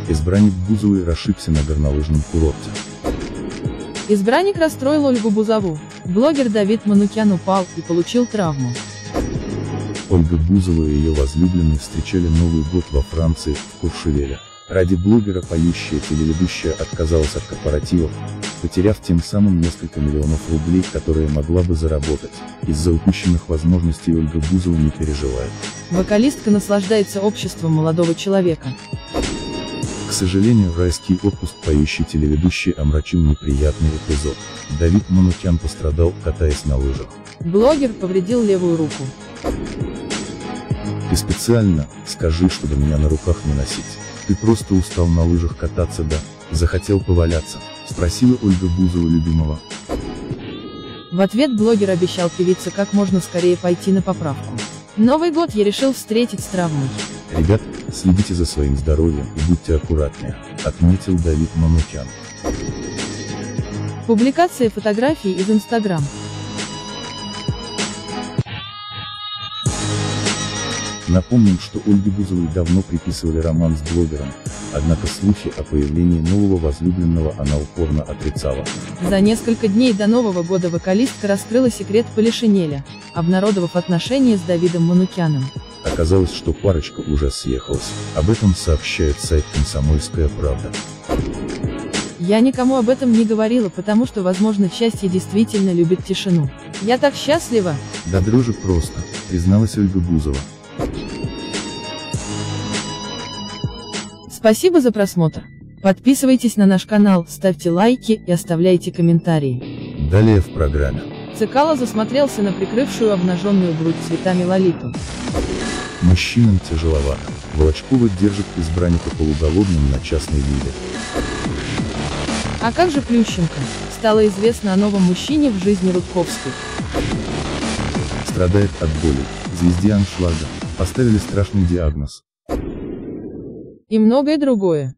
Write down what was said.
Избранник Бузовой расшибся на горнолыжном курорте. Избранник расстроил Ольгу Бузову. Блогер Давид Манукян упал и получил травму. Ольга Бузова и ее возлюбленный встречали Новый год во Франции, в Куршевеле. Ради блогера поющая телеведущая отказалась от корпоративов, потеряв тем самым несколько миллионов рублей, которые могла бы заработать. Из-за упущенных возможностей Ольга Бузова не переживает. Вокалистка наслаждается обществом молодого человека. К сожалению, райский отпуск поющей телеведущей омрачил неприятный эпизод. Давид Манукян пострадал, катаясь на лыжах. Блогер повредил левую руку. Ты специально, скажи, чтобы меня на руках не носить. Ты просто устал на лыжах кататься, да? Захотел поваляться? Спросила Ольга Бузова любимого. В ответ блогер обещал певице как можно скорее пойти на поправку. Новый год я решил встретить с травмой. Ребят, следите за своим здоровьем и будьте аккуратнее, отметил Давид Манукян. Публикация фотографий из Instagram. Напомним, что Ольге Бузовой давно приписывали роман с блогером, однако слухи о появлении нового возлюбленного она упорно отрицала. За несколько дней до Нового года вокалистка раскрыла секрет Полишинеля, обнародовав отношения с Давидом Манукяном. Оказалось, что парочка уже съехалась. Об этом сообщает сайт «Комсомольская правда». Я никому об этом не говорила, потому что, возможно, счастье действительно любит тишину. Я так счастлива! Да дрожи просто, призналась Ольга Бузова. Спасибо за просмотр. Подписывайтесь на наш канал, ставьте лайки и оставляйте комментарии. Далее в программе. Цикало засмотрелся на прикрывшую обнаженную грудь цветами Лолиту. Мужчинам тяжеловато. Волочкова держит избранника полуголодным на частной вилле. А как же Плющенко? Стало известно о новом мужчине в жизни Рудковской. Страдает от боли. Звезде аншлага поставили страшный диагноз. И многое другое.